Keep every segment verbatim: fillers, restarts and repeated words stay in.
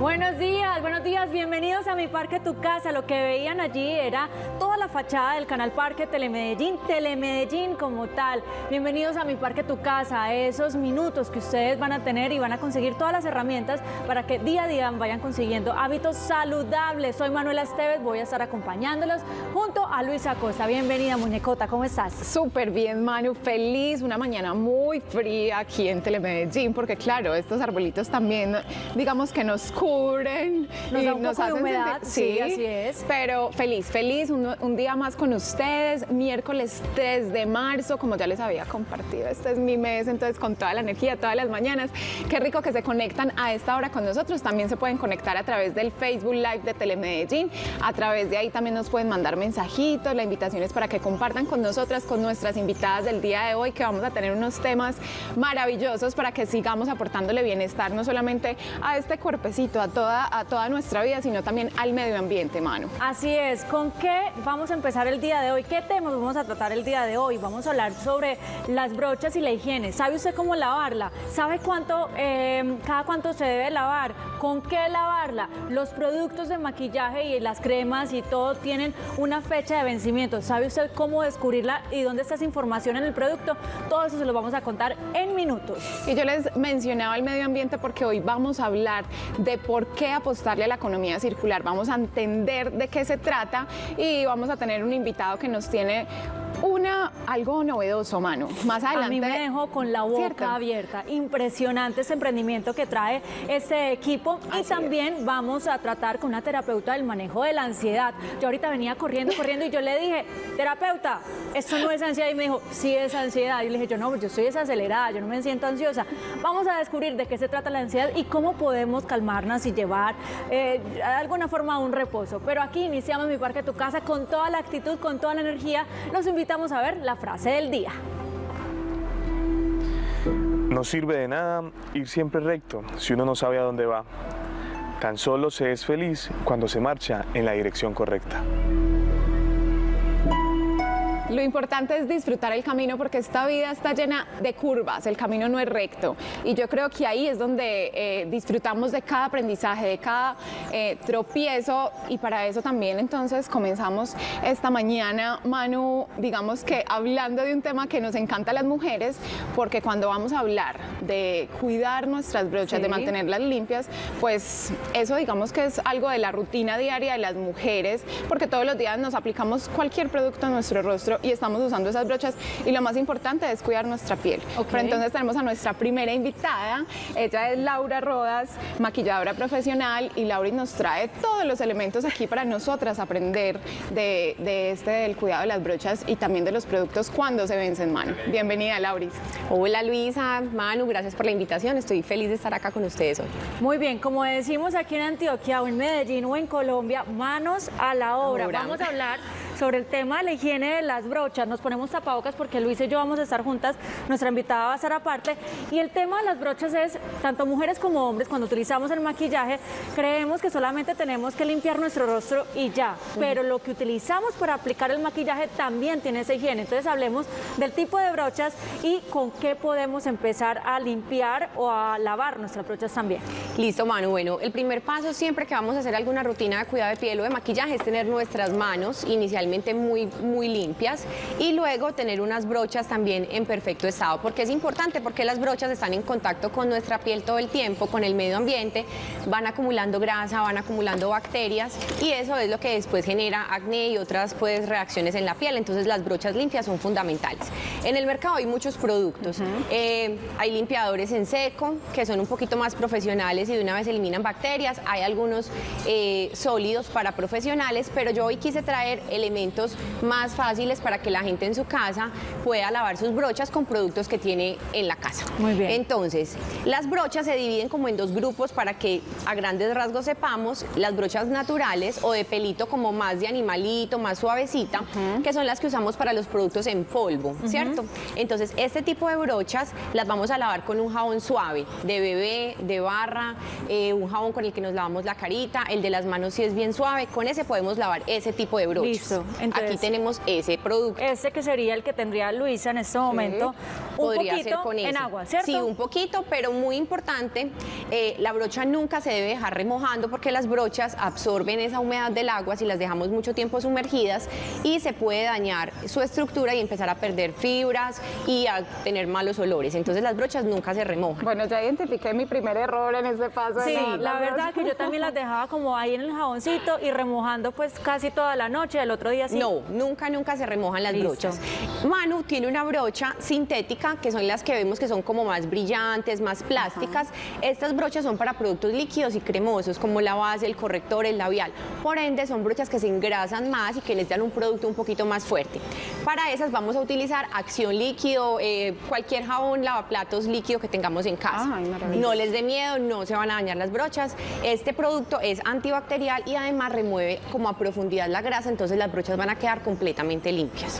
Buenos días, buenos días, bienvenidos a Mi Parque Tu Casa. Lo que veían allí era toda la fachada del canal Parque Telemedellín, Telemedellín como tal. Bienvenidos a Mi Parque Tu Casa, a esos minutos que ustedes van a tener y van a conseguir todas las herramientas para que día a día vayan consiguiendo hábitos saludables. Soy Manuela Esteves, voy a estar acompañándolos junto a Luisa Acosta. Bienvenida, muñecota, ¿cómo estás? Súper bien, Manu, feliz, una mañana muy fría aquí en Telemedellín, porque claro, estos arbolitos también, digamos que nos cubren, nos y da un nos poco de hacen humedad, sentir, sí, sí, así es. Pero feliz, feliz, un, un día más con ustedes, miércoles tres de marzo, como ya les había compartido, este es mi mes, entonces con toda la energía, todas las mañanas, qué rico que se conectan a esta hora con nosotros, también se pueden conectar a través del Facebook Live de Telemedellín, a través de ahí también nos pueden mandar mensajitos, la invitación es para que compartan con nosotras, con nuestras invitadas del día de hoy, que vamos a tener unos temas maravillosos para que sigamos aportándole bienestar, no solamente a este cuerpecito, a toda, a toda nuestra vida, sino también al medio ambiente, Manu. Así es, ¿con qué vamos a empezar el día de hoy? ¿Qué temas vamos a tratar el día de hoy? Vamos a hablar sobre las brochas y la higiene. ¿Sabe usted cómo lavarla? ¿Sabe cuánto, eh, cada cuánto se debe lavar? ¿Con qué lavarla? Los productos de maquillaje y las cremas y todo tienen una fecha de vencimiento. ¿Sabe usted cómo descubrirla y dónde está esa información en el producto? Todo eso se lo vamos a contar en minutos. Y yo les mencionaba el medio ambiente porque hoy vamos a hablar de por qué apostarle a la economía circular. Vamos a entender de qué se trata y vamos a tener un invitado que nos tiene una, algo novedoso, Manu. Más adelante. A mí me dejó con la boca ¿cierto? abierta. Impresionante ese emprendimiento que trae este equipo. Así y también es. Vamos a tratar con una terapeuta del manejo de la ansiedad. Yo ahorita venía corriendo, corriendo y yo le dije, terapeuta, esto no es ansiedad. Y me dijo, sí es ansiedad. Y le dije, yo no, yo soy desacelerada, yo no me siento ansiosa. Vamos a descubrir de qué se trata la ansiedad y cómo podemos calmarnos y llevar eh, de alguna forma un reposo. Pero aquí iniciamos Mi Parque Tu Casa con toda la actitud, con toda la energía. Los invitamos Vamos a ver la frase del día. No sirve de nada ir siempre recto si uno no sabe a dónde va. Tan solo se es feliz cuando se marcha en la dirección correcta. Lo importante es disfrutar el camino porque esta vida está llena de curvas, el camino no es recto y yo creo que ahí es donde eh, disfrutamos de cada aprendizaje, de cada eh, tropiezo y para eso también entonces comenzamos esta mañana, Manu, digamos que hablando de un tema que nos encanta a las mujeres porque cuando vamos a hablar de cuidar nuestras brochas, sí. de mantenerlas limpias, pues eso digamos que es algo de la rutina diaria de las mujeres porque todos los días nos aplicamos cualquier producto a nuestro rostro y estamos usando esas brochas y lo más importante es cuidar nuestra piel. Okay. Pero entonces tenemos a nuestra primera invitada, ella es Laura Rodas, maquilladora profesional y Laura nos trae todos los elementos aquí para nosotras aprender de, de este del cuidado de las brochas y también de los productos cuando se vencen, Manu. Bienvenida, Lauris. Hola Luisa, Manu, gracias por la invitación, estoy feliz de estar acá con ustedes hoy. Muy bien, como decimos aquí en Antioquia o en Medellín o en Colombia, manos a la obra. Ahora. Vamos a hablar sobre el tema de la higiene de las brochas. Nos ponemos tapabocas porque Luis y yo vamos a estar juntas, nuestra invitada va a estar aparte y el tema de las brochas es, tanto mujeres como hombres, cuando utilizamos el maquillaje, creemos que solamente tenemos que limpiar nuestro rostro y ya, uh-huh. pero lo que utilizamos para aplicar el maquillaje también tiene esa higiene. Entonces hablemos del tipo de brochas y con qué podemos empezar a limpiar o a lavar nuestras brochas también. Listo, Manu. Bueno, el primer paso siempre que vamos a hacer alguna rutina de cuidado de piel o de maquillaje es tener nuestras manos inicialmente muy, muy limpias y luego tener unas brochas también en perfecto estado. ¿Por qué es importante? Porque las brochas están en contacto con nuestra piel todo el tiempo, con el medio ambiente, van acumulando grasa, van acumulando bacterias y eso es lo que después genera acné y otras pues, reacciones en la piel. Entonces las brochas limpias son fundamentales. En el mercado hay muchos productos. Uh-huh. eh, hay limpiadores en seco que son un poquito más profesionales y de una vez eliminan bacterias. Hay algunos eh, sólidos para profesionales, pero yo hoy quise traer elementos más fáciles para que la gente en su casa pueda lavar sus brochas con productos que tiene en la casa. Muy bien. Entonces, las brochas se dividen como en dos grupos para que a grandes rasgos sepamos las brochas naturales o de pelito como más de animalito, más suavecita, uh-huh. que son las que usamos para los productos en polvo, uh-huh. ¿cierto? Entonces, este tipo de brochas las vamos a lavar con un jabón suave, de bebé, de barra, eh, un jabón con el que nos lavamos la carita, el de las manos si es bien suave, con ese podemos lavar ese tipo de brochas. Listo. Entonces, aquí tenemos ese producto. Ese que sería el que tendría Luisa en este momento. Un Podría poquito ser con en ese. agua, ¿cierto? Sí, un poquito, pero muy importante, eh, la brocha nunca se debe dejar remojando porque las brochas absorben esa humedad del agua si las dejamos mucho tiempo sumergidas y se puede dañar su estructura y empezar a perder fibras y a tener malos olores. Entonces las brochas nunca se remojan. Bueno, ya identifiqué mi primer error en este paso. Sí, de lavar la las verdad brochas. que yo también las dejaba como ahí en el jaboncito y remojando pues casi toda la noche, el otro día sí. No, nunca, nunca se remojan las Listo. brochas. Manu tiene una brocha sintética, que son las que vemos que son como más brillantes, más plásticas. Ajá. Estas brochas son para productos líquidos y cremosos, como la base, el corrector, el labial. Por ende, son brochas que se engrasan más y que les dan un producto un poquito más fuerte. Para esas vamos a utilizar Acción Líquido, eh, cualquier jabón, lavaplatos líquido que tengamos en casa. Ay, maravilloso. No les dé miedo, no se van a dañar las brochas. Este producto es antibacterial y además remueve como a profundidad la grasa, entonces las brochas van a quedar completamente limpias.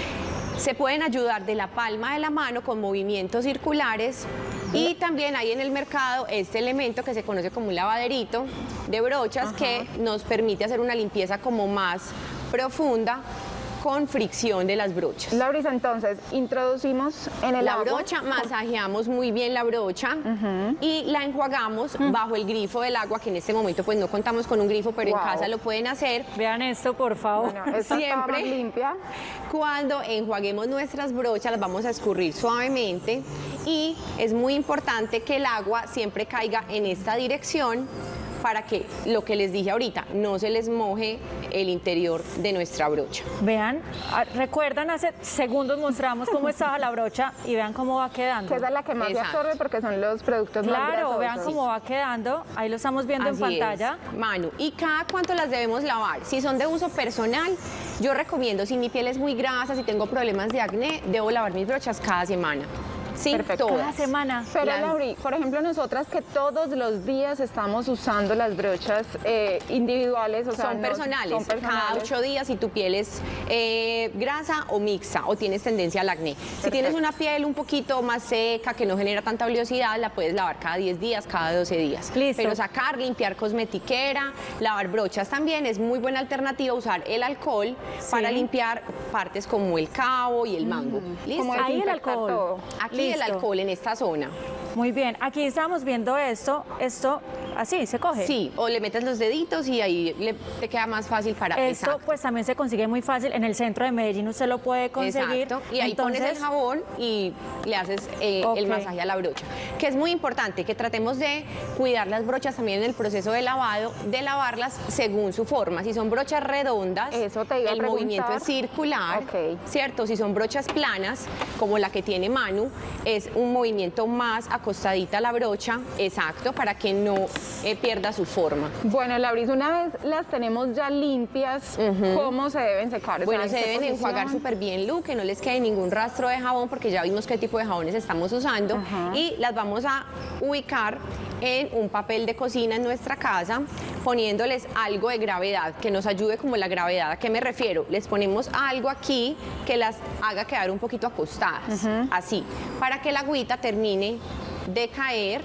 Se pueden ayudar de la palma de la mano con movimientos circulares y también hay en el mercado este elemento que se conoce como un lavaderito de brochas. Ajá. Que nos permite hacer una limpieza como más profunda con fricción de las brochas. Laurisa, entonces, introducimos en el la agua. brocha, masajeamos muy bien la brocha uh-huh. y la enjuagamos uh-huh. bajo el grifo del agua, que en este momento pues no contamos con un grifo, pero wow. en casa lo pueden hacer. Vean esto, por favor. Bueno, esta siempre está más limpia. Cuando enjuaguemos nuestras brochas, las vamos a escurrir suavemente y es muy importante que el agua siempre caiga en esta dirección para que, lo que les dije ahorita, no se les moje el interior de nuestra brocha. Vean, recuerdan, hace segundos mostramos cómo estaba la brocha y vean cómo va quedando. Que esa es la que más se absorbe porque son los productos claro, más grasosos. Claro, vean cómo va quedando, ahí lo estamos viendo Así en pantalla. Es, Manu, ¿y cada cuánto las debemos lavar? Si son de uso personal, yo recomiendo, si mi piel es muy grasa, si tengo problemas de acné, debo lavar mis brochas cada semana. Sí, perfecto. Todas. Cada semana. Pero las... Lauri, por ejemplo, nosotras que todos los días estamos usando las brochas eh, individuales, o son, sea, no, personales. son personales. Cada ocho días si tu piel es eh, grasa o mixta o tienes tendencia al acné. Perfecto. Si tienes una piel un poquito más seca, que no genera tanta oleosidad, la puedes lavar cada diez días, cada doce días. Listo. Pero sacar, limpiar cosmetiquera, lavar brochas también es muy buena alternativa, usar el alcohol sí. para limpiar partes como el cabo y el mango. Mm. ¿Listo? Como ahí el alcohol. Todo. Aquí Listo. el alcohol en esta zona. Muy bien, aquí estamos viendo esto, esto así se coge. Sí, o le metes los deditos y ahí le, te queda más fácil para esto. Exacto. Pues también se consigue muy fácil, en el centro de Medellín usted lo puede conseguir. Exacto, y ahí Entonces, pones el jabón y le haces eh, okay. el masaje a la brocha. Que es muy importante que tratemos de cuidar las brochas también en el proceso de lavado, de lavarlas según su forma. Si son brochas redondas, Eso te iba a el preguntar. movimiento es circular, okay. ¿cierto? Si son brochas planas, como la que tiene Manu, es un movimiento más acostadita la brocha, exacto, para que no eh, pierda su forma. Bueno, Lauris, una vez las tenemos ya limpias, uh-huh. ¿cómo se deben secar? Bueno, o sea, se deben posición? enjuagar súper bien, Lu, que no les quede ningún rastro de jabón, porque ya vimos qué tipo de jabones estamos usando, uh-huh. y las vamos a ubicar en un papel de cocina en nuestra casa, poniéndoles algo de gravedad, que nos ayude como la gravedad. ¿A qué me refiero? Les ponemos algo aquí que las haga quedar un poquito acostadas, uh-huh. así, para que la agüita termine de caer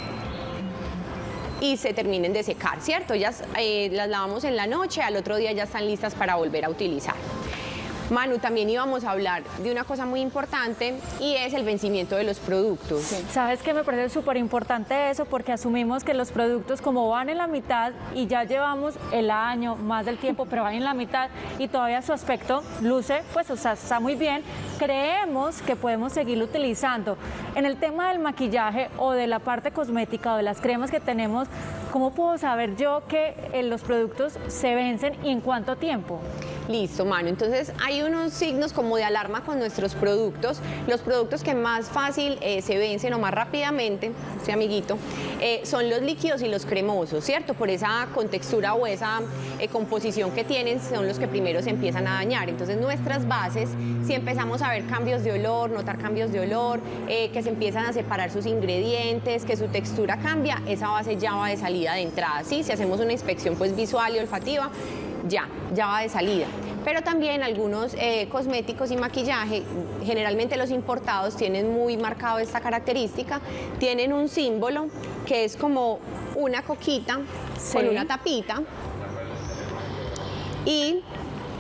y se terminen de secar, ¿cierto? Ellas eh, las lavamos en la noche, al otro día ya están listas para volver a utilizar. Manu, también íbamos a hablar de una cosa muy importante y es el vencimiento de los productos. Sí. ¿Sabes qué? Me parece súper importante eso porque asumimos que los productos como van en la mitad y ya llevamos el año, más del tiempo, pero van en la mitad y todavía su aspecto luce, pues o sea, está muy bien, creemos que podemos seguirlo utilizando. En el tema del maquillaje o de la parte cosmética o de las cremas que tenemos, ¿cómo puedo saber yo que eh, los productos se vencen y en cuánto tiempo? Listo, Manu. Entonces hay unos signos como de alarma con nuestros productos. Los productos que más fácil eh, se vencen o más rápidamente, este amiguito, eh, son los líquidos y los cremosos, ¿cierto? Por esa contextura o esa eh, composición que tienen, son los que primero se empiezan a dañar. Entonces nuestras bases, si empezamos a ver cambios de olor, notar cambios de olor, eh, que se empiezan a separar sus ingredientes, que su textura cambia, esa base ya va de salida de entrada, ¿sí? Si hacemos una inspección pues visual y olfativa, ya, ya va de salida. Pero también algunos eh, cosméticos y maquillaje, generalmente los importados tienen muy marcado esta característica, tienen un símbolo que es como una coquita sí. con una tapita y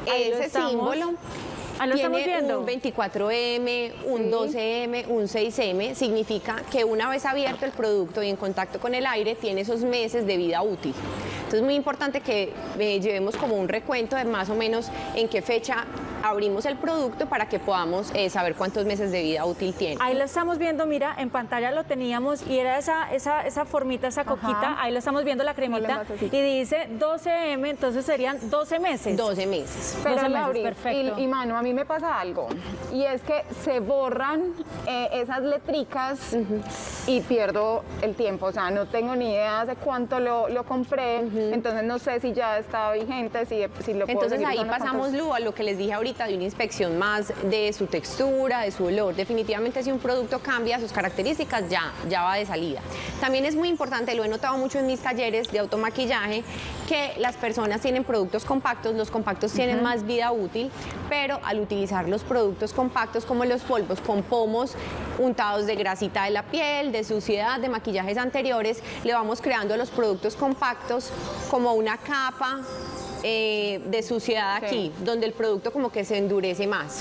Ahí lo ese estamos. símbolo Ahí lo estamos tiene viendo. un veinticuatro eme, un Sí. doce eme, un seis eme, significa que una vez abierto el producto y en contacto con el aire, tiene esos meses de vida útil. Entonces es muy importante que eh, llevemos como un recuento de más o menos en qué fecha abrimos el producto para que podamos eh, saber cuántos meses de vida útil tiene. Ahí lo estamos viendo, mira, en pantalla lo teníamos y era esa, esa, esa formita, esa coquita, Ajá. ahí lo estamos viendo la cremita envasecito. y dice doce eme, entonces serían doce meses. doce meses. Pero doce meses, Lauri, perfecto. y, y Manu, a mí me pasa algo, y es que se borran eh, esas letricas y pierdo el tiempo, o sea, no tengo ni idea de cuánto lo, lo compré, entonces no sé si ya está vigente, si, si lo puedo Entonces seguir ahí usando, pasamos, cuántos- Lu, a lo que les dije ahorita de una inspección más de su textura, de su olor. Definitivamente si un producto cambia sus características, ya, ya va de salida. También es muy importante, lo he notado mucho en mis talleres de automaquillaje, que las personas tienen productos compactos, los compactos tienen más vida útil, pero al utilizar los productos compactos como los polvos con pomos untados de grasita de la piel, de suciedad, de maquillajes anteriores, le vamos creando a los productos compactos como una capa eh, de suciedad Sí. aquí, donde el producto como que se endurece más.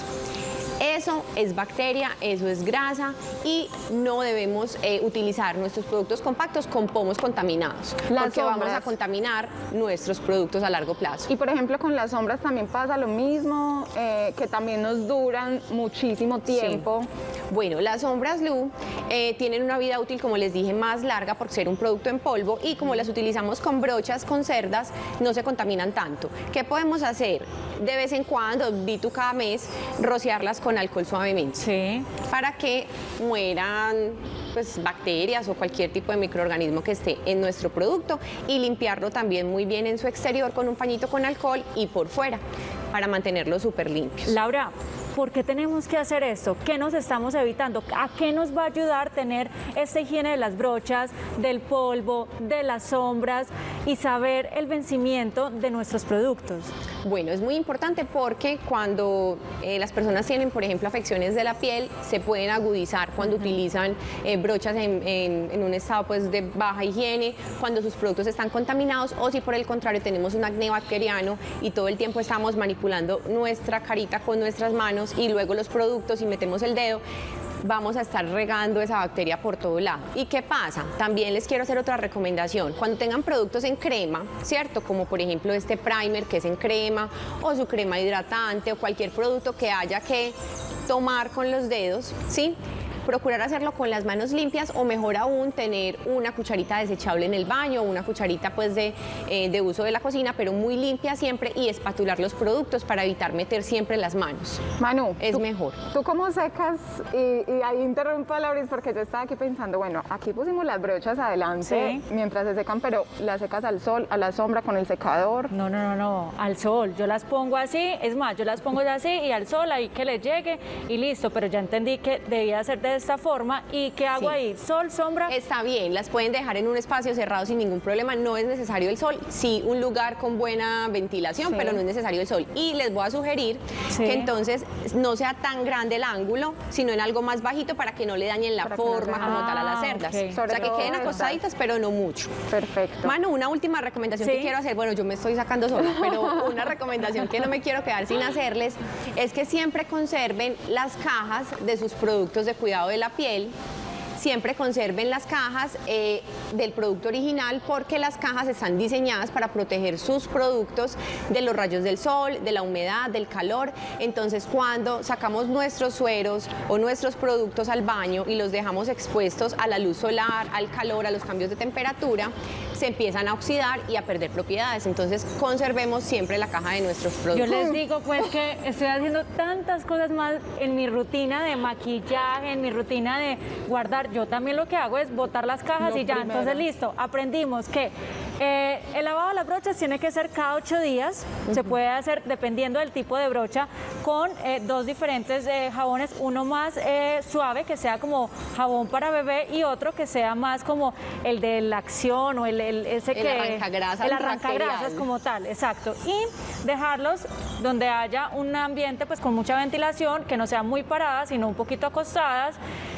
Eso es bacteria, eso es grasa y no debemos eh, utilizar nuestros productos compactos con pomos contaminados, Las porque vamos a sombras. contaminar nuestros productos a largo plazo. Y por ejemplo con las sombras también pasa lo mismo, eh, que también nos duran muchísimo tiempo. Bueno, las sombras Lu eh, tienen una vida útil, como les dije, más larga por ser un producto en polvo y como las utilizamos con brochas, con cerdas, no se contaminan tanto. ¿Qué podemos hacer? De vez en cuando, di tú cada mes, rociarlas con alcohol suavemente. Sí. Para que mueran pues, bacterias o cualquier tipo de microorganismo que esté en nuestro producto y limpiarlo también muy bien en su exterior con un pañito con alcohol y por fuera para mantenerlo súper limpios. Laura, ¿por qué tenemos que hacer esto? ¿Qué nos estamos evitando? ¿A qué nos va a ayudar tener esta higiene de las brochas, del polvo, de las sombras y saber el vencimiento de nuestros productos? Bueno, es muy importante porque cuando eh, las personas tienen, por ejemplo, afecciones de la piel, se pueden agudizar cuando utilizan eh, brochas en, en- en un estado pues, de baja higiene, cuando sus productos están contaminados o si por el contrario tenemos un acné bacteriano y todo el tiempo estamos manipulando nuestra carita con nuestras manos y luego los productos y metemos el dedo, vamos a estar regando esa bacteria por todo lado. ¿Y qué pasa? También les quiero hacer otra recomendación. Cuando tengan productos en crema, ¿cierto? Como por ejemplo este primer que es en crema o su crema hidratante o cualquier producto que haya que tomar con los dedos, ¿sí? Procurar hacerlo con las manos limpias o mejor aún tener una cucharita desechable en el baño o una cucharita pues de, eh, de uso de la cocina, pero muy limpia siempre y espatular los productos para evitar meter siempre las manos. Manu, Es ¿tú- mejor. ¿Tú cómo secas? Y, y ahí interrumpo a Lauris porque yo estaba aquí pensando, bueno, aquí pusimos las brochas adelante Sí. mientras se secan, pero las secas al sol, a la sombra con el secador. No, no, no, no, al sol. Yo las pongo así, es más, yo las pongo así y al sol, ahí que le llegue y listo, pero ya entendí que debía ser de esta forma. ¿Y qué hago Sí. ahí? Sol, sombra. Está bien, las pueden dejar en un espacio cerrado sin ningún problema, no es necesario el sol, sí un lugar con buena ventilación, Sí. pero no es necesario el sol. Y les voy a sugerir Sí. que entonces no sea tan grande el ángulo, sino en algo más bajito para que no le dañen la Para que no forma se- como tal a Ah, las cerdas. ok. O Sobre sea, que todo queden estas. acostaditas, pero no mucho. Perfecto. Manu, una última recomendación Sí. que quiero hacer, bueno, yo me estoy sacando sola, pero una recomendación que no me quiero quedar sin hacerles es que siempre conserven las cajas de sus productos de cuidado de la piel. Siempre conserven las cajas eh, del producto original porque las cajas están diseñadas para proteger sus productos de los rayos del sol, de la humedad, del calor. Entonces, cuando sacamos nuestros sueros o nuestros productos al baño y los dejamos expuestos a la luz solar, al calor, a los cambios de temperatura, se empiezan a oxidar y a perder propiedades. Entonces, conservemos siempre la caja de nuestros Yo productos. les digo pues que estoy haciendo tantas cosas más en mi rutina de maquillaje, en mi rutina de guardar. Yo también lo que hago es botar las cajas Lo y ya. primero. Entonces, listo, aprendimos que eh, el lavado de las brochas tiene que ser cada ocho días. Se puede hacer dependiendo del tipo de brocha con eh, dos diferentes eh, jabones, uno más eh, suave que sea como jabón para bebé y otro que sea más como el de la acción o el, el- ese El que arrancagrasas el arrancagrasas bacterial. como tal, exacto. Y dejarlos donde haya un ambiente pues con mucha ventilación, que no sean muy paradas, sino un poquito acostadas.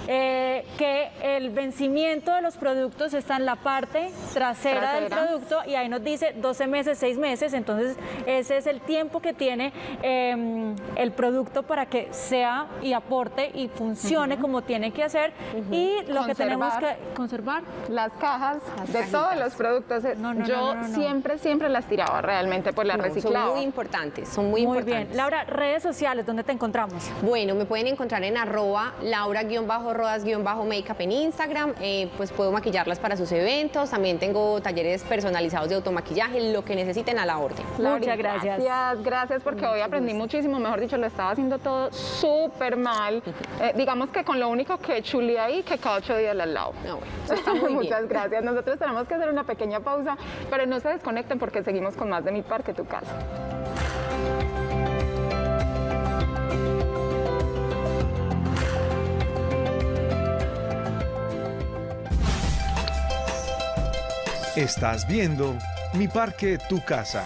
eh, que el vencimiento de los productos está en la parte trasera, trasera del producto y ahí nos dice doce meses, seis meses, entonces ese es el tiempo que tiene eh, el producto para que sea y aporte y funcione uh-huh. como tiene que hacer uh-huh. y lo conservar. que tenemos que conservar. Las cajas las de cajitas. Todos los productos, no, no, yo no, no, no, no. siempre, siempre las tiraba realmente por la no, reciclada. Son muy importantes, son muy, muy importantes. Bien. Laura, redes sociales, ¿dónde te encontramos? Bueno, me pueden encontrar en arroba laura-rodas-makeup en Instagram, eh, pues puedo maquillarlas para sus eventos, también tengo talleres personalizados de automaquillaje, lo que necesiten a la orden. Muchas gracias. Gracias, gracias porque Mucho hoy aprendí gusto. muchísimo, mejor dicho, lo estaba haciendo todo súper mal. Eh, digamos que con lo único que chulé ahí, que cada ocho días las lavo. No, bueno, eso está muy Muchas bien. gracias. Nosotros tenemos que hacer una pequeña pausa, pero no se desconecten porque seguimos con más de Mi Parque, Tu Casa. Estás viendo Mi Parque, Tu Casa.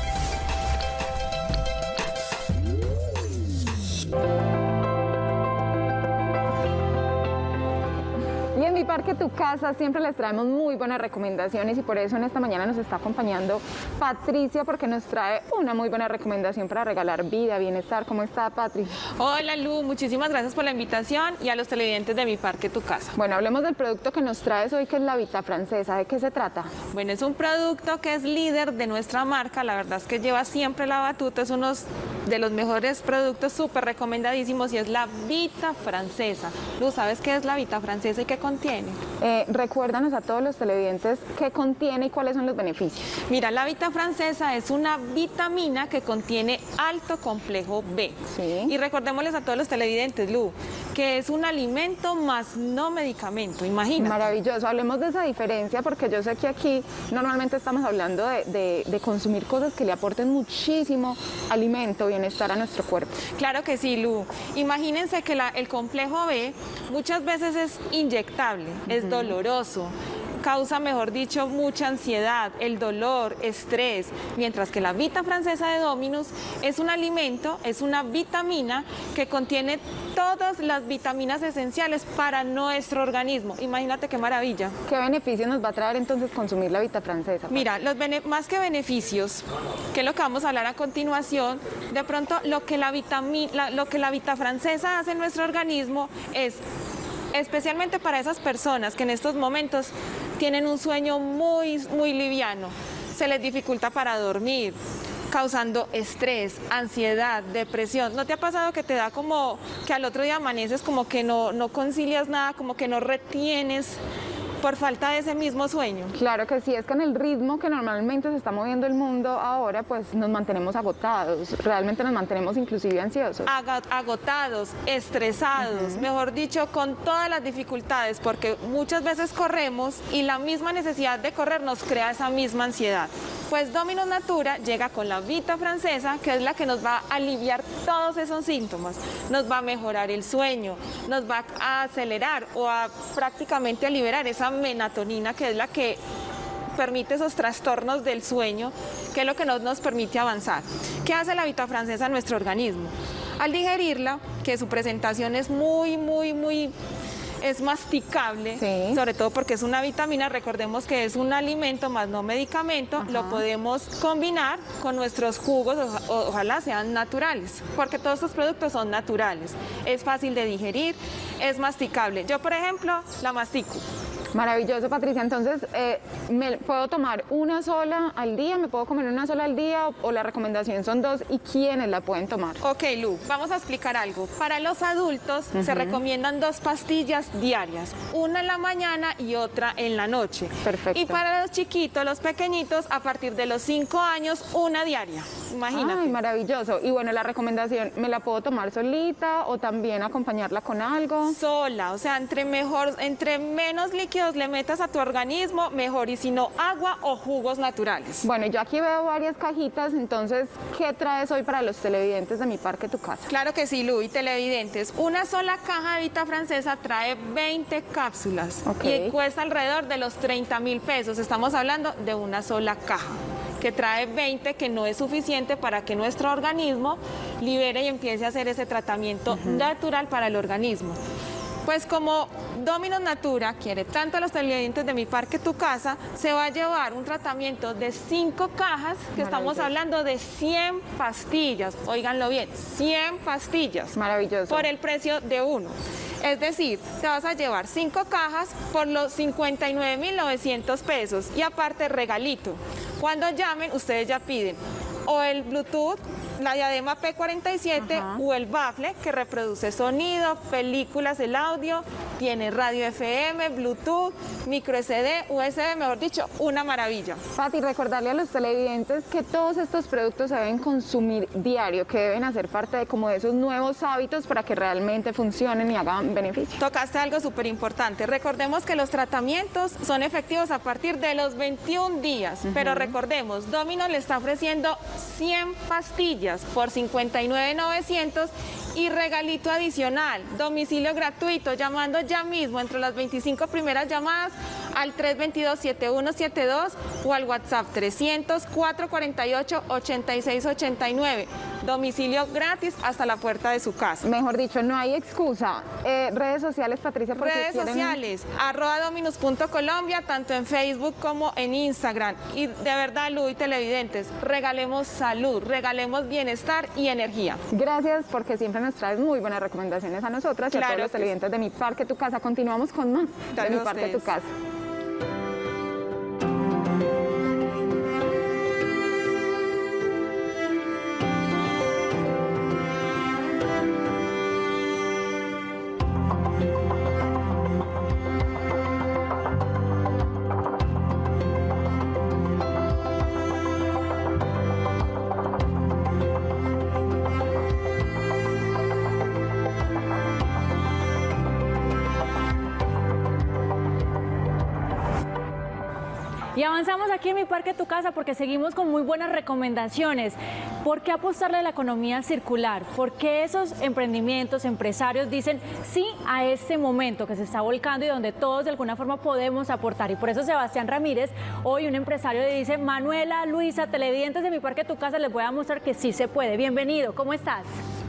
Y en Mi Parque, Tu Casa siempre les traemos muy buenas recomendaciones y por eso en esta mañana nos está acompañando Patricia porque nos trae una muy buena recomendación para regalar vida, bienestar. ¿Cómo está, Patri? Hola, Lu, muchísimas gracias por la invitación y a los televidentes de Mi Parque, Tu Casa. Bueno, hablemos del producto que nos traes hoy, que es la Vita Francesa. ¿De qué se trata? Bueno, es un producto que es líder de nuestra marca, la verdad es que lleva siempre la batuta, es uno de los mejores productos súper recomendadísimos y es la Vita Francesa. Lu, ¿sabes qué es la Vita Francesa y qué contiene? Eh, recuérdanos a todos los televidentes qué contiene y cuáles son los beneficios. Mira, la Vita Francesa es una vitamina que contiene alto complejo B. Sí. Y recordémosles a todos los televidentes, Lu, que es un alimento más no medicamento, imagínate. Maravilloso, hablemos de esa diferencia porque yo sé que aquí normalmente estamos hablando de, de, de consumir cosas que le aporten muchísimo alimento, bienestar a nuestro cuerpo. Claro que sí, Lu. Imagínense que la, el complejo B muchas veces es inyectable, uh-huh. es doloroso, causa, mejor dicho, mucha ansiedad, el dolor, estrés, mientras que la Vita Francesa de Dominus es un alimento, es una vitamina que contiene todas las vitaminas esenciales para nuestro organismo. Imagínate qué maravilla. ¿Qué beneficios nos va a traer entonces consumir la Vita Francesa? Mira, los más que beneficios, que es lo que vamos a hablar a continuación, de pronto lo que la, vitamina, lo que la Vita Francesa hace en nuestro organismo es, especialmente para esas personas que en estos momentos tienen un sueño muy, muy liviano, se les dificulta para dormir, causando estrés, ansiedad, depresión. ¿No te ha pasado que te da como que al otro día amaneces como que no, no concilias nada, como que no retienes por falta de ese mismo sueño? Claro que sí, es que en el ritmo que normalmente se está moviendo el mundo ahora, pues nos mantenemos agotados, realmente nos mantenemos inclusive ansiosos. Agotados, estresados, uh-huh. mejor dicho, con todas las dificultades, porque muchas veces corremos y la misma necesidad de correr nos crea esa misma ansiedad. Pues Dominus Natura llega con la Vita Francesa, que es la que nos va a aliviar todos esos síntomas, nos va a mejorar el sueño, nos va a acelerar o a prácticamente a liberar esa melatonina, que es la que permite esos trastornos del sueño, que es lo que nos, nos permite avanzar. ¿Qué hace la Vita Francesa en nuestro organismo? Al digerirla, que su presentación es muy, muy, muy... es masticable, sí. sobre todo porque es una vitamina, recordemos que es un alimento más no medicamento, Ajá. lo podemos combinar con nuestros jugos, o, ojalá sean naturales, porque todos estos productos son naturales, es fácil de digerir, es masticable. Yo, por ejemplo, la mastico. Maravilloso, Patricia. Entonces, eh, ¿me puedo tomar una sola al día? ¿Me puedo comer una sola al día? ¿O, o la recomendación son dos? ¿Y quiénes la pueden tomar? Ok, Lu, vamos a explicar algo. Para los adultos uh-huh. se recomiendan dos pastillas diarias, una en la mañana y otra en la noche. Perfecto. Y para los chiquitos, los pequeñitos, a partir de los cinco años, una diaria. Imagínate. Ay, maravilloso. Y bueno, la recomendación, ¿me la puedo tomar solita o también acompañarla con algo? Sola, o sea, entre mejor, entre menos líquidos le metas a tu organismo, mejor, y si no, agua o jugos naturales. Bueno, yo aquí veo varias cajitas, entonces, ¿qué traes hoy para los televidentes de Mi Parque, Tu Casa? Claro que sí, Lu, y televidentes, una sola caja de Vita Francesa trae veinte cápsulas okay. y cuesta alrededor de los treinta mil pesos, estamos hablando de una sola caja, que trae veinte, que no es suficiente para que nuestro organismo libere y empiece a hacer ese tratamiento uh-huh. natural para el organismo. Pues como Dominos Natura quiere tanto a los televidentes de Mi Parque Tu Casa, se va a llevar un tratamiento de cinco cajas, que estamos hablando de cien pastillas, óiganlo bien, cien pastillas. Maravilloso. Por el precio de uno. Es decir, te vas a llevar cinco cajas por los cincuenta y nueve mil novecientos pesos y aparte regalito. Cuando llamen, ustedes ya piden o el Bluetooth, la diadema P cuarenta y siete, ajá, o el bafle que reproduce sonido, películas, el audio, tiene radio F M, Bluetooth, micro S D, U S B, mejor dicho, una maravilla. Pati, recordarle a los televidentes que todos estos productos se deben consumir diario, que deben hacer parte de como de esos nuevos hábitos para que realmente funcionen y hagan beneficio. Tocaste algo súper importante. Recordemos que los tratamientos son efectivos a partir de los veintiún días, uh-huh, pero recordemos, Domino le está ofreciendo cien pastillas por cincuenta y nueve mil novecientos y regalito adicional, domicilio gratuito, llamando ya mismo entre las veinticinco primeras llamadas al tres dos dos, siete uno siete dos o al WhatsApp trescientos, cuatrocientos cuarenta y ocho, ochenta y seis ochenta y nueve. Domicilio gratis hasta la puerta de su casa. Mejor dicho, no hay excusa. Eh, redes sociales, Patricia, por redes si quieren... sociales, arroba dominus punto colombia, tanto en Facebook como en Instagram. Y de verdad, Lu y televidentes, regalemos salud, regalemos bienestar y energía. Gracias, porque siempre nos traes muy buenas recomendaciones a nosotras y claro, a todos los televidentes sí. de Mi Parque Tu Casa. Continuamos con más claro de Mi Parque Tu Casa. Y avanzamos aquí en Mi Parque Tu Casa porque seguimos con muy buenas recomendaciones. ¿Por qué apostarle a la economía circular? ¿Por qué esos emprendimientos, empresarios dicen sí a este momento que se está volcando y donde todos de alguna forma podemos aportar? Y por eso Sebastián Ramírez, hoy un empresario, le dice: Manuela, Luisa, televidentes de Mi Parque Tu Casa, les voy a mostrar que sí se puede. Bienvenido, ¿cómo estás?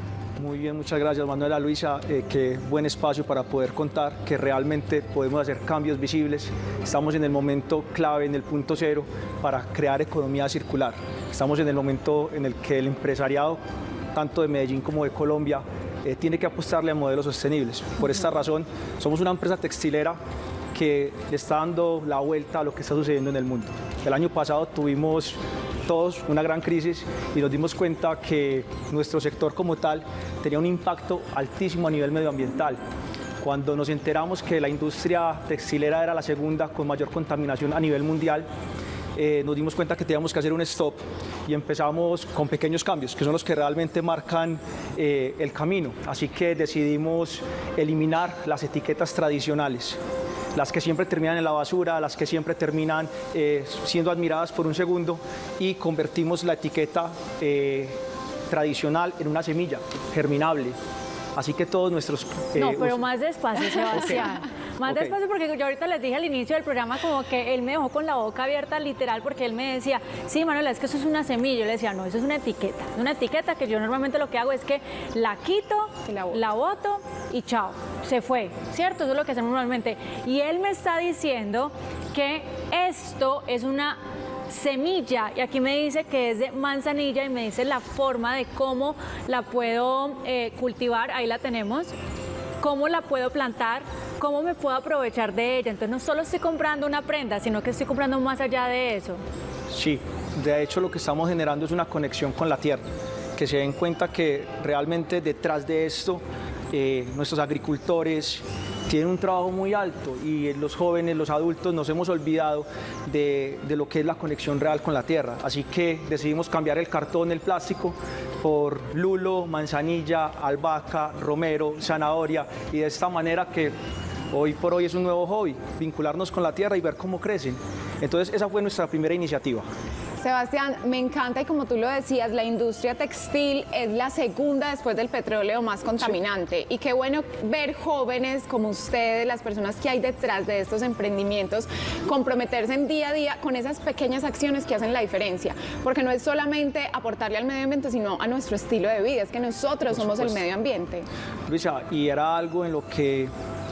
Muy bien, muchas gracias Manuela, Luisa, eh, qué buen espacio para poder contar que realmente podemos hacer cambios visibles. Estamos en el momento clave, en el punto cero, para crear economía circular. Estamos en el momento en el que el empresariado, tanto de Medellín como de Colombia, eh, tiene que apostarle a modelos sostenibles. Por esta razón, somos una empresa textilera que le está dando la vuelta a lo que está sucediendo en el mundo. El año pasado tuvimos todos una gran crisis y nos dimos cuenta que nuestro sector como tal tenía un impacto altísimo a nivel medioambiental. Cuando nos enteramos que la industria textilera era la segunda con mayor contaminación a nivel mundial, eh, nos dimos cuenta que teníamos que hacer un stop y empezamos con pequeños cambios, que son los que realmente marcan eh, el camino. Así que decidimos eliminar las etiquetas tradicionales, las que siempre terminan en la basura, las que siempre terminan eh, siendo admiradas por un segundo, y convertimos la etiqueta eh, tradicional en una semilla germinable. Así que todos nuestros... Eh, no, pero más despacio, Sebastián. Okay. Más okay. despacio, porque yo ahorita les dije al inicio del programa como que él me dejó con la boca abierta literal, porque él me decía: sí, Manuela, es que eso es una semilla. Yo le decía: no, eso es una etiqueta. Una etiqueta que yo normalmente lo que hago es que la quito, la boto, la boto y chao, se fue, ¿cierto? Eso es lo que hacemos normalmente. Y él me está diciendo que esto es una semilla, y aquí me dice que es de manzanilla y me dice la forma de cómo la puedo eh, cultivar. Ahí la tenemos. Cómo la puedo plantar, cómo me puedo aprovechar de ella. Entonces no solo estoy comprando una prenda, sino que estoy comprando más allá de eso. Sí, de hecho lo que estamos generando es una conexión con la tierra, que se den cuenta que realmente detrás de esto eh, nuestros agricultores tienen un trabajo muy alto, y los jóvenes, los adultos, nos hemos olvidado de, de lo que es la conexión real con la tierra. Así que decidimos cambiar el cartón, el plástico, por lulo, manzanilla, albahaca, romero, zanahoria, y de esta manera que hoy por hoy es un nuevo hobby, vincularnos con la tierra y ver cómo crecen. Entonces esa fue nuestra primera iniciativa. Sebastián, me encanta, y como tú lo decías, la industria textil es la segunda después del petróleo más contaminante. Sí. Y qué bueno ver jóvenes como ustedes, las personas que hay detrás de estos emprendimientos, comprometerse en día a día con esas pequeñas acciones que hacen la diferencia. Porque no es solamente aportarle al medio ambiente, sino a nuestro estilo de vida. Es que nosotros somos el medio ambiente. Luisa, y era algo en lo que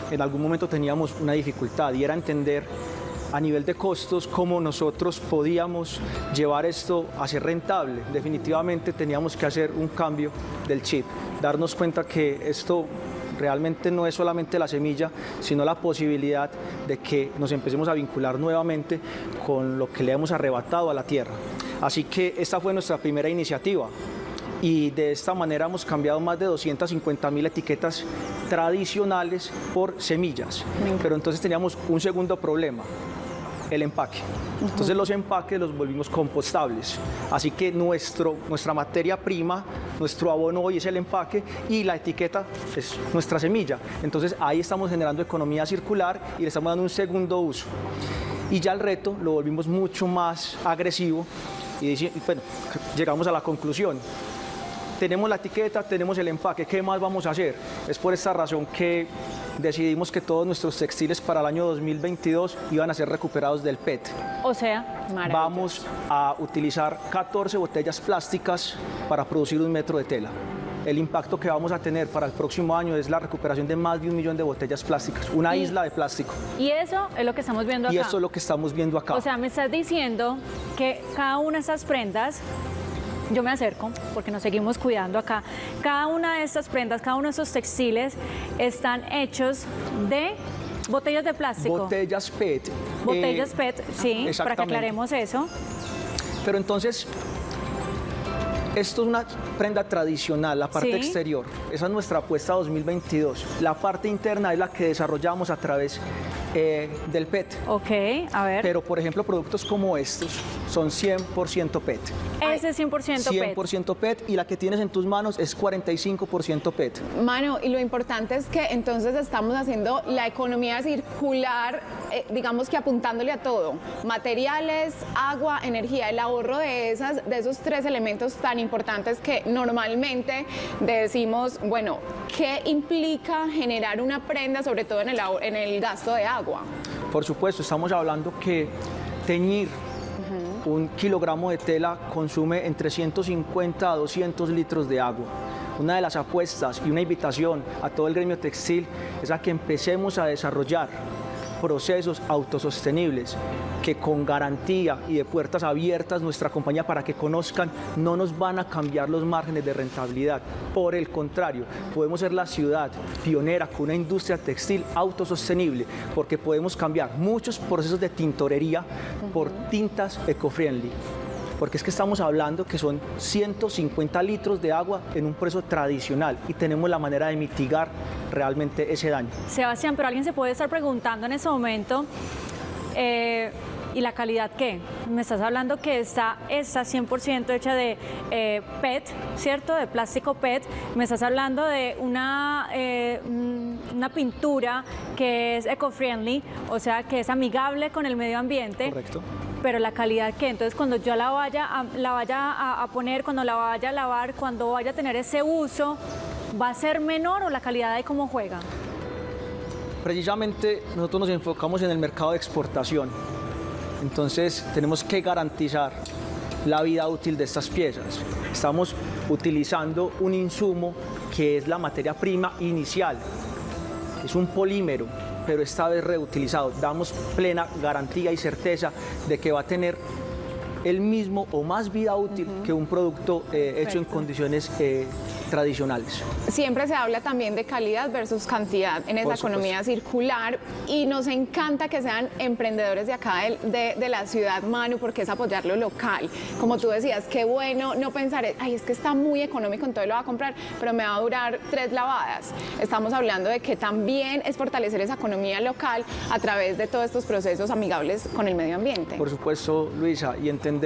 en algún momento teníamos una dificultad y era entender a nivel de costos cómo nosotros podíamos llevar esto a ser rentable. Definitivamente teníamos que hacer un cambio del chip, darnos cuenta que esto realmente no es solamente la semilla, sino la posibilidad de que nos empecemos a vincular nuevamente con lo que le hemos arrebatado a la tierra. Así que esta fue nuestra primera iniciativa y de esta manera hemos cambiado más de doscientas cincuenta mil etiquetas tradicionales por semillas. Pero entonces teníamos un segundo problema, el empaque. Entonces los empaques los volvimos compostables. Así que nuestro, nuestra materia prima, nuestro abono hoy es el empaque y la etiqueta es nuestra semilla. Entonces ahí estamos generando economía circular y le estamos dando un segundo uso. Y ya el reto lo volvimos mucho más agresivo y bueno, llegamos a la conclusión. Tenemos la etiqueta, tenemos el empaque, ¿qué más vamos a hacer? Es por esta razón que decidimos que todos nuestros textiles para el año dos mil veintidós iban a ser recuperados del P E T. O sea, vamos a utilizar catorce botellas plásticas para producir un metro de tela. El impacto que vamos a tener para el próximo año es la recuperación de más de un millón de botellas plásticas, una y, isla de plástico. Y eso es lo que estamos viendo acá. Y eso es lo que estamos viendo acá. O sea, me estás diciendo que cada una de estas prendas, yo me acerco porque nos seguimos cuidando acá, cada una de estas prendas, cada uno de estos textiles están hechos de botellas de plástico. Botellas P E T. Botellas eh, P E T, sí, para que aclaremos eso. Pero entonces, esto es una prenda tradicional, la parte sí. exterior. Esa es nuestra apuesta dos mil veintidós. La parte interna es la que desarrollamos a través eh, del P E T. Ok, a ver. Pero, por ejemplo, productos como estos son cien por ciento P E T. Ese es cien por ciento P E T. cien por ciento P E T y la que tienes en tus manos es cuarenta y cinco por ciento P E T. Mano, y lo importante es que entonces estamos haciendo la economía circular, eh, digamos que apuntándole a todo. Materiales, agua, energía, el ahorro de, esas, de esos tres elementos tan importantes que normalmente decimos, bueno, ¿qué implica generar una prenda, sobre todo en el, en el gasto de agua? Por supuesto, estamos hablando que teñir un kilogramo de tela consume entre ciento cincuenta a doscientos litros de agua. Una de las apuestas y una invitación a todo el gremio textil es a que empecemos a desarrollar procesos autosostenibles que con garantía y de puertas abiertas nuestra compañía para que conozcan no nos van a cambiar los márgenes de rentabilidad. Por el contrario, podemos ser la ciudad pionera con una industria textil autosostenible porque podemos cambiar muchos procesos de tintorería por tintas eco-friendly. Porque es que estamos hablando que son ciento cincuenta litros de agua en un proceso tradicional y tenemos la manera de mitigar realmente ese daño. Sebastián, pero alguien se puede estar preguntando en ese momento, eh, ¿y la calidad qué? Me estás hablando que está, está cien por ciento hecha de eh, P E T, ¿cierto? De plástico P E T. Me estás hablando de una, eh, una pintura que es eco-friendly, o sea, que es amigable con el medio ambiente. Correcto. Pero la calidad que entonces cuando yo la vaya a, la vaya a, a poner, cuando la vaya a lavar, cuando vaya a tener ese uso, ¿va a ser menor o la calidad de cómo juega? Precisamente nosotros nos enfocamos en el mercado de exportación. Entonces tenemos que garantizar la vida útil de estas piezas. Estamos utilizando un insumo que es la materia prima inicial. Es un polímero, pero esta vez reutilizado. Damos plena garantía y certeza de que va a tener el mismo o más vida útil uh-huh. que un producto eh, hecho en condiciones eh, tradicionales. Siempre se habla también de calidad versus cantidad en esa economía circular y nos encanta que sean emprendedores de acá de, de, de la ciudad, Manu, porque es apoyar lo local. Como tú decías, qué bueno no pensar, ay, es que está muy económico, entonces lo va a comprar, pero me va a durar tres lavadas. Estamos hablando de que también es fortalecer esa economía local a través de todos estos procesos amigables con el medio ambiente. Por supuesto, Luisa, y entender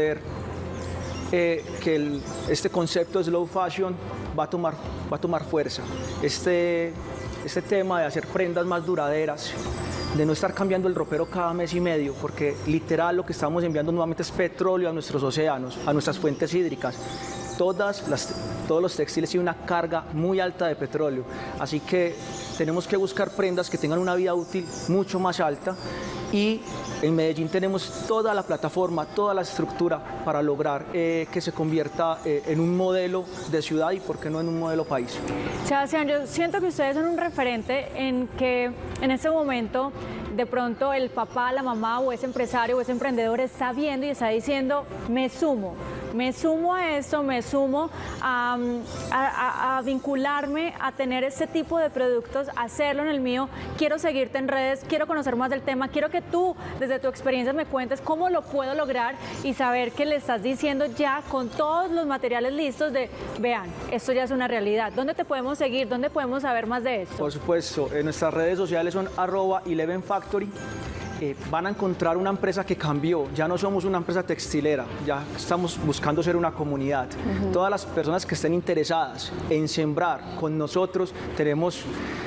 eh, que el, este concepto de slow fashion va a tomar, va a tomar fuerza. Este, este tema de hacer prendas más duraderas, de no estar cambiando el ropero cada mes y medio, porque literal lo que estamos enviando nuevamente es petróleo a nuestros océanos, a nuestras fuentes hídricas. Todas las, todos los textiles tienen una carga muy alta de petróleo, así que tenemos que buscar prendas que tengan una vida útil mucho más alta y en Medellín tenemos toda la plataforma, toda la estructura para lograr eh, que se convierta eh, en un modelo de ciudad y, por qué no, en un modelo país. Sebastián, yo siento que ustedes son un referente en que en este momento de pronto el papá, la mamá o ese empresario o ese emprendedor está viendo y está diciendo, me sumo. Me sumo a esto, me sumo a, a, a vincularme, a tener este tipo de productos, a hacerlo en el mío. Quiero seguirte en redes, quiero conocer más del tema, quiero que tú, desde tu experiencia, me cuentes cómo lo puedo lograr y saber que le estás diciendo ya con todos los materiales listos de, vean, esto ya es una realidad. ¿Dónde te podemos seguir? ¿Dónde podemos saber más de esto? Por supuesto, en nuestras redes sociales son arroba Eleven Factory. Eh, van a encontrar una empresa que cambió, ya no somos una empresa textilera, ya estamos buscando ser una comunidad. Uh-huh. Todas las personas que estén interesadas en sembrar con nosotros, tenemos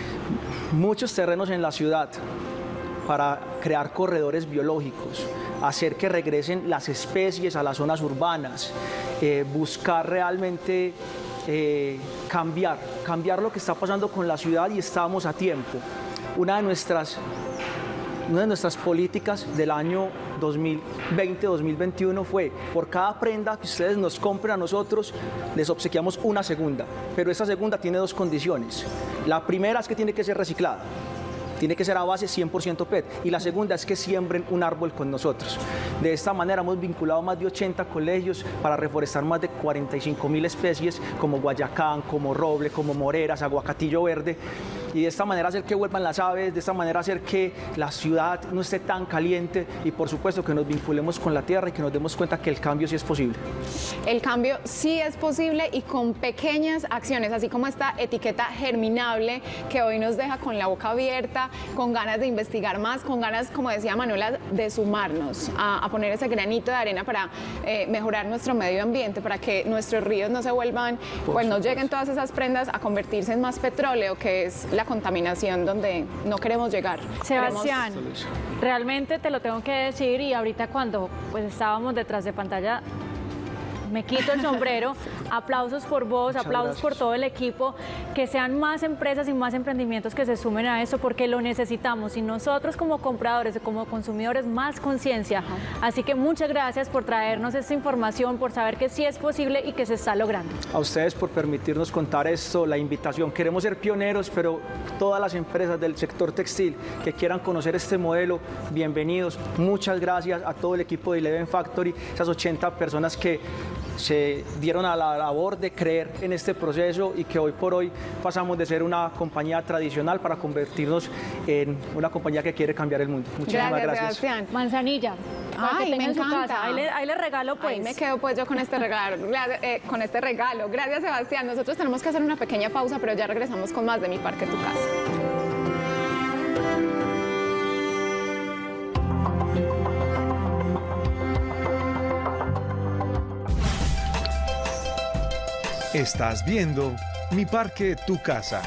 muchos terrenos en la ciudad para crear corredores biológicos, hacer que regresen las especies a las zonas urbanas, eh, buscar realmente eh, cambiar, cambiar lo que está pasando con la ciudad y estamos a tiempo. Una de nuestras Una de nuestras políticas del año dos mil veinte dos mil veintiuno fue, por cada prenda que ustedes nos compren a nosotros, les obsequiamos una segunda, pero esa segunda tiene dos condiciones. La primera es que tiene que ser reciclada, tiene que ser a base cien por ciento P E T, y la segunda es que siembren un árbol con nosotros. De esta manera hemos vinculado más de ochenta colegios para reforestar más de cuarenta y cinco mil especies como guayacán, como roble, como moreras, aguacatillo verde, y de esta manera hacer que vuelvan las aves, de esta manera hacer que la ciudad no esté tan caliente y, por supuesto, que nos vinculemos con la tierra y que nos demos cuenta que el cambio sí es posible. El cambio sí es posible y con pequeñas acciones, así como esta etiqueta germinable que hoy nos deja con la boca abierta, con ganas de investigar más, con ganas, como decía Manuela, de sumarnos a, a poner ese granito de arena para eh, mejorar nuestro medio ambiente, para que nuestros ríos no se vuelvan, Por pues no supuesto. lleguen todas esas prendas a convertirse en más petróleo, que es la contaminación donde no queremos llegar. Sebastián, Queremos... realmente te lo tengo que decir, y ahorita cuando pues estábamos detrás de pantalla me quito el sombrero. Aplausos por vos, Muchas aplausos gracias. por todo el equipo, que sean más empresas y más emprendimientos que se sumen a esto, porque lo necesitamos, y nosotros como compradores, como consumidores, más conciencia. Así que muchas gracias por traernos esta información, por saber que sí es posible y que se está logrando. A ustedes por permitirnos contar esto, la invitación. Queremos ser pioneros, pero todas las empresas del sector textil que quieran conocer este modelo, bienvenidos. Muchas gracias a todo el equipo de Eleven Factory, esas ochenta personas que se dieron a la labor de creer en este proceso y que hoy por hoy pasamos de ser una compañía tradicional para convertirnos en una compañía que quiere cambiar el mundo. Muchísimas Gracias, gracias. Sebastián. Manzanilla, para Ay, que tenga me en su encanta. casa. Ahí le, ahí le regalo pues. Ahí me quedo pues yo con este regalo, Gra- eh, con este regalo. Gracias, Sebastián. Nosotros tenemos que hacer una pequeña pausa, pero ya regresamos con más de Mi Parque, Tu Casa. Estás viendo Mi Parque, Tu Casa.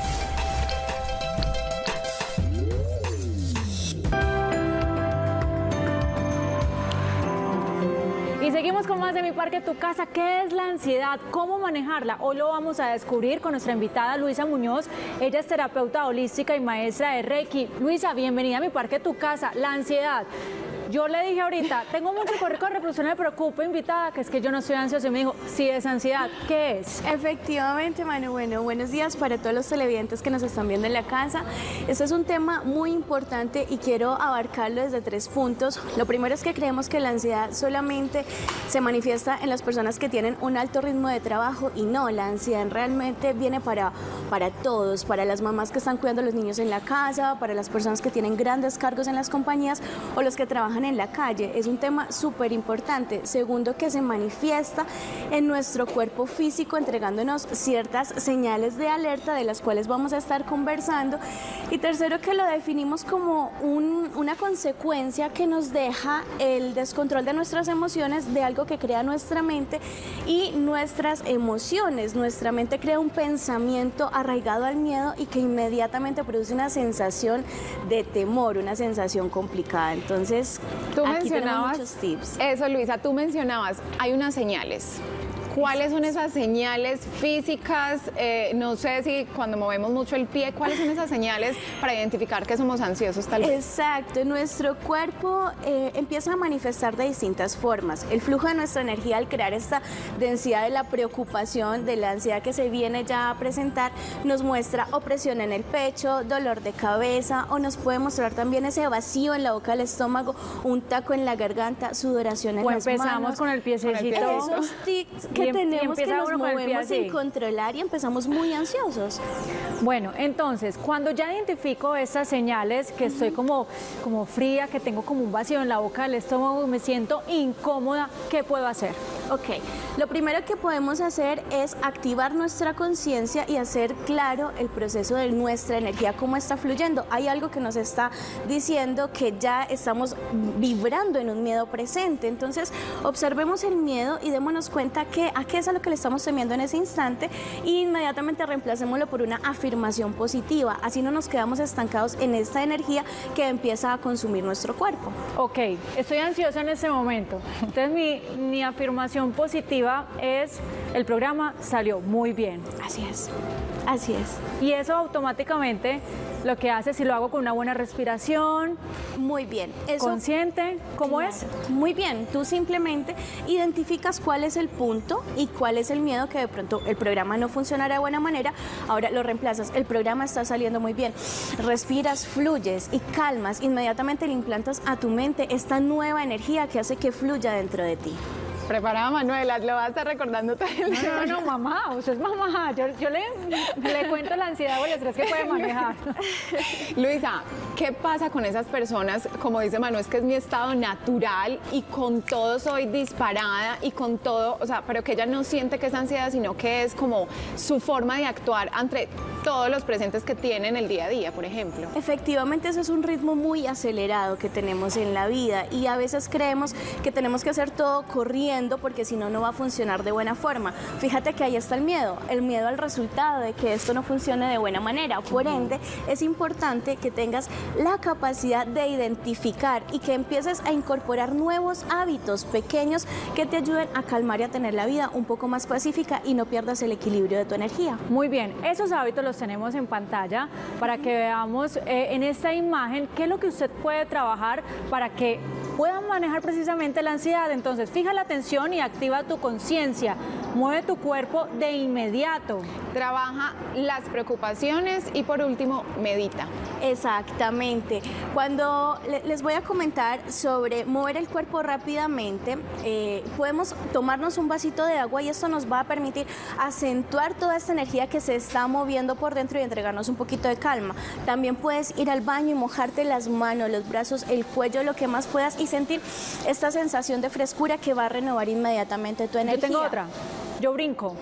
Y seguimos con más de Mi Parque, Tu Casa. ¿Qué es la ansiedad? ¿Cómo manejarla? Hoy lo vamos a descubrir con nuestra invitada Luisa Muñoz. Ella es terapeuta holística y maestra de Reiki. Luisa, bienvenida a Mi Parque, Tu Casa. La ansiedad. Yo le dije ahorita, tengo mucho correo de reproducción, me preocupa, invitada, que es que yo no estoy ansiosa. Y me dijo, sí, es ansiedad. ¿Qué es? Efectivamente, Manu. Bueno, buenos días para todos los televidentes que nos están viendo en la casa. Este es un tema muy importante y quiero abarcarlo desde tres puntos. Lo primero es que creemos que la ansiedad solamente se manifiesta en las personas que tienen un alto ritmo de trabajo, y no, la ansiedad realmente viene para, para todos, para las mamás que están cuidando a los niños en la casa, para las personas que tienen grandes cargos en las compañías o los que trabajan en la calle. Es un tema súper importante. Segundo, que se manifiesta en nuestro cuerpo físico, entregándonos ciertas señales de alerta de las cuales vamos a estar conversando. Y tercero, que lo definimos como un, una consecuencia que nos deja el descontrol de nuestras emociones, de algo que crea nuestra mente y nuestras emociones. Nuestra mente crea un pensamiento arraigado al miedo y que inmediatamente produce una sensación de temor, una sensación complicada. Entonces, Tú aquí tenemos mencionabas muchos tips. eso, Luisa, tú mencionabas, hay unas señales. ¿Cuáles son esas señales físicas? Eh, no sé si cuando movemos mucho el pie, ¿cuáles son esas señales para identificar que somos ansiosos tal vez? Exacto, nuestro cuerpo eh, empieza a manifestar de distintas formas. El flujo de nuestra energía al crear esta densidad de la preocupación, de la ansiedad que se viene ya a presentar, nos muestra opresión en el pecho, dolor de cabeza, o nos puede mostrar también ese vacío en la boca del estómago, un taco en la garganta, sudoración en o las empezamos manos. con el piececito. Esos tics que Y em- y tenemos que empieza nos uno con el pie movemos sin así. controlar y empezamos muy ansiosos. Bueno, entonces, cuando ya identifico estas señales, que estoy como, como fría, que tengo como un vacío en la boca del estómago, me siento incómoda, ¿qué puedo hacer? Ok, lo primero que podemos hacer es activar nuestra conciencia y hacer claro el proceso de nuestra energía, cómo está fluyendo. Hay algo que nos está diciendo que ya estamos vibrando en un miedo presente. Entonces, observemos el miedo y démonos cuenta que a qué es a lo que le estamos temiendo en ese instante e inmediatamente reemplacémoslo por una afirmación positiva. Así no nos quedamos estancados en esta energía que empieza a consumir nuestro cuerpo. Ok, estoy ansiosa en este momento. Entonces, mi, mi afirmación positiva es, el programa salió muy bien. Así es, así es. Y eso automáticamente lo que hace, si lo hago con una buena respiración, Muy bien. Eso, consciente, ¿cómo claro, es? Muy bien, tú simplemente identificas cuál es el punto y cuál es el miedo que de pronto el programa no funcionará de buena manera, ahora lo reemplazas, el programa está saliendo muy bien, respiras, fluyes y calmas, inmediatamente le implantas a tu mente esta nueva energía que hace que fluya dentro de ti. Preparada, Manuela, lo vas a estar recordando todo el día. No, no, no, mamá, usted es mamá. Yo, yo le, le cuento la ansiedad o el estrés que puede manejar. Luisa, ¿qué pasa con esas personas? Como dice Manu, es que es mi estado natural y con todo soy disparada y con todo, o sea, pero que ella no siente que es ansiedad, sino que es como su forma de actuar ante todos los presentes que tienen el día a día, por ejemplo. Efectivamente, ese es un ritmo muy acelerado que tenemos en la vida y a veces creemos que tenemos que hacer todo corriendo porque si no, no va a funcionar de buena forma. Fíjate que ahí está el miedo, el miedo al resultado de que esto no funcione de buena manera. Por ende, es importante que tengas la capacidad de identificar y que empieces a incorporar nuevos hábitos pequeños que te ayuden a calmar y a tener la vida un poco más pacífica y no pierdas el equilibrio de tu energía. Muy bien, esos hábitos los tenemos en pantalla para que veamos eh, en esta imagen qué es lo que usted puede trabajar para que puedan manejar precisamente la ansiedad. Entonces, fija la atención y activa tu conciencia. Mueve tu cuerpo de inmediato. Trabaja las preocupaciones y por último, medita. Exactamente. Cuando le- les voy a comentar sobre mover el cuerpo rápidamente, eh, podemos tomarnos un vasito de agua y esto nos va a permitir acentuar toda esta energía que se está moviendo por dentro y entregarnos un poquito de calma. También puedes ir al baño y mojarte las manos, los brazos, el cuello, lo que más puedas y sentir esta sensación de frescura que va a renovar inmediatamente tu energía. Yo tengo otra. Yo brinco.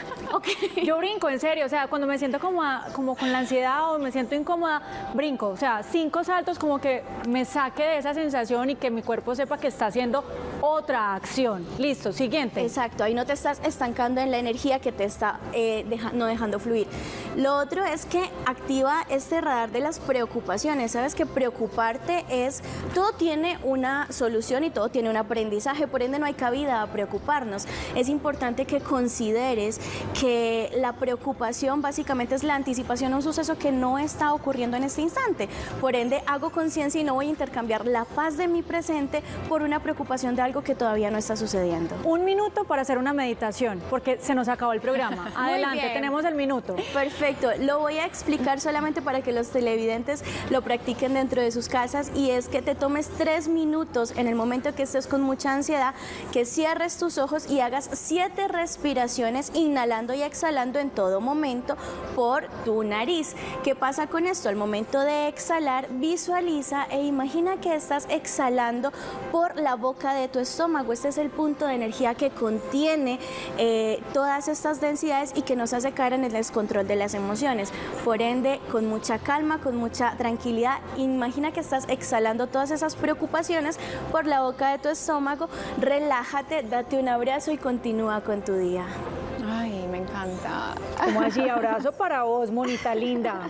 Okay. Yo brinco, en serio, o sea, cuando me siento como, a- como con la ansiedad o me siento incómoda, brinco, o sea, cinco saltos como que me saque de esa sensación y que mi cuerpo sepa que está haciendo otra acción. Listo, siguiente. Exacto, ahí no te estás estancando en la energía que te está eh, deja- no dejando fluir. Lo otro es que activa este radar de las preocupaciones. Sabes que preocuparte es, todo tiene una solución y todo tiene un aprendizaje, por ende no hay cabida a preocuparnos. Es importante que consideres que la preocupación básicamente es la anticipación a un suceso que no está ocurriendo en este instante. Por ende, hago conciencia y no voy a intercambiar la paz de mi presente por una preocupación de algo que todavía no está sucediendo. Un minuto para hacer una meditación, porque se nos acabó el programa. Adelante, bien. tenemos el minuto. Perfecto, lo voy a explicar solamente para que los televidentes lo practiquen dentro de sus casas y es que te tomes tres minutos en el momento que estés con mucha ansiedad, que cierres tus ojos y hagas siete respiraciones inhalando y exhalando en todo momento por tu nariz. ¿Qué pasa con esto? Al momento de exhalar, visualiza e imagina que estás exhalando por la boca de tu estómago. Este es el punto de energía que contiene eh, todas estas densidades y que nos hace caer en el descontrol de las emociones. Por ende, con mucha calma, con mucha tranquilidad, imagina que estás exhalando todas esas preocupaciones por la boca de tu estómago, relájate, date un abrazo y continúa con tu día. Ay, me encanta. Como así, abrazo para vos, monita linda.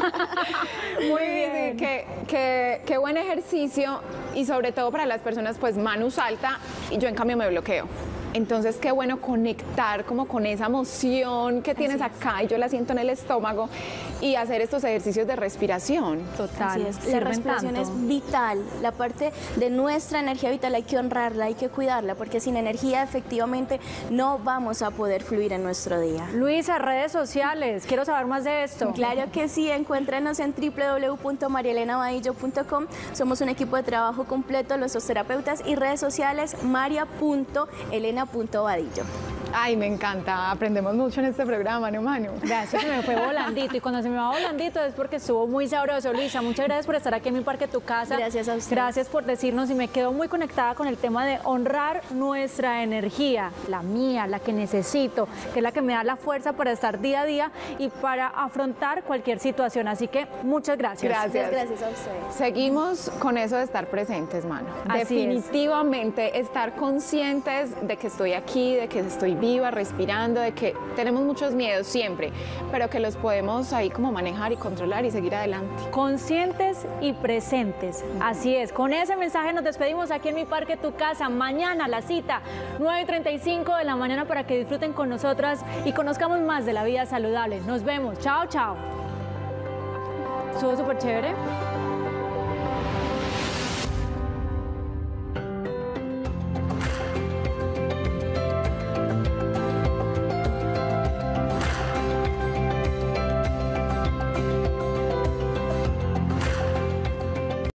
Muy Sí, bien. sí, qué, qué- qué buen ejercicio y sobre todo para las personas, pues Manu salta y yo en cambio me bloqueo. Entonces, qué bueno conectar como con esa emoción que tienes acá y yo la siento en el estómago y hacer estos ejercicios de respiración. Total. Así es. La respiración tanto. es vital. La parte de nuestra energía vital hay que honrarla, hay que cuidarla, porque sin energía efectivamente no vamos a poder fluir en nuestro día. Luisa, redes sociales, quiero saber más de esto. Claro que sí, encuéntranos en w w w punto maría elena vadillo punto com. Somos un equipo de trabajo completo, los terapeutas, y redes sociales maria punto elena punto vadillo. Ay, me encanta, aprendemos mucho en este programa, ¿no, Manu? Gracias, se me fue volandito, y cuando se me va volandito es porque estuvo muy sabroso. Luisa, muchas gracias por estar aquí en Mi Parque Tu Casa. Gracias a ustedes. Gracias por decirnos, y me quedo muy conectada con el tema de honrar nuestra energía, la mía, la que necesito, que es la que me da la fuerza para estar día a día y para afrontar cualquier situación. Así que muchas gracias. Gracias. Gracias a ustedes. Seguimos con eso de estar presentes, Manu. Así es. Definitivamente estar conscientes de que estoy aquí, de que estoy viva, respirando, de que tenemos muchos miedos siempre, pero que los podemos ahí como manejar y controlar y seguir adelante. Conscientes y presentes. Así es. Con ese mensaje nos despedimos aquí en Mi Parque Tu Casa. Mañana la cita, nueve y treinta y cinco de la mañana, para que disfruten con nosotras y conozcamos más de la vida saludable. Nos vemos. Chao, chao. Estuvo súper chévere.